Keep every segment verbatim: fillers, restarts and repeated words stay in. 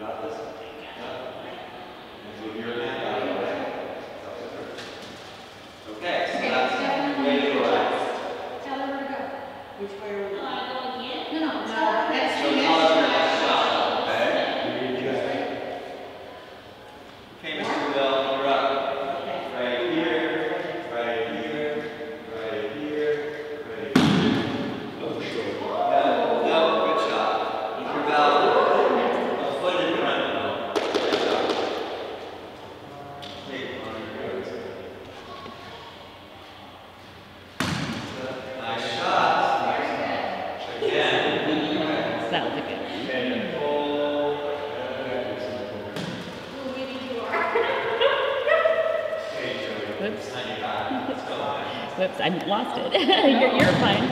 got this? Move your hand out of the way. Okay, so that's the way to go out. Tell her where to go. Which way are we going? No, I go again? No, no, no. That's So the tell us your next next shot, okay? one. Okay, Mister Bill, you're up. Right here, right here, right here, right here. No, no, good shot. You're about a foot in front of them. Good shot. Take one, good. Nice shot. Again. That was a good one. And pull. Whoops. Let's go. Whoops, I lost it. you're, you're fine.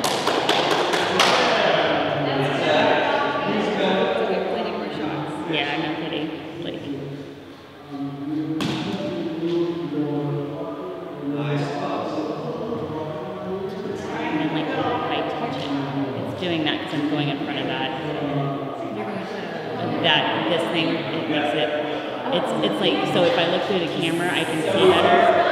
So we have plenty more shots. Yeah, no kidding. Like, Nice toss. and then like if I touch it, it's doing that because I'm going in front of that. You're going to That this thing, it makes it. It's it's like so if I look through the camera, I can see better.